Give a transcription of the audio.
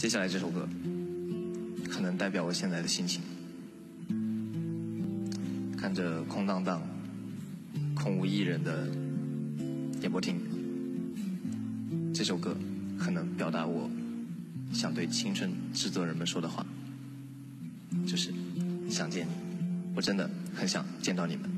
接下来这首歌可能代表我现在的心情。看着空荡荡、空无一人的演播厅，这首歌可能表达我想对青春制作人们说的话，就是想见你，我真的很想见到你们。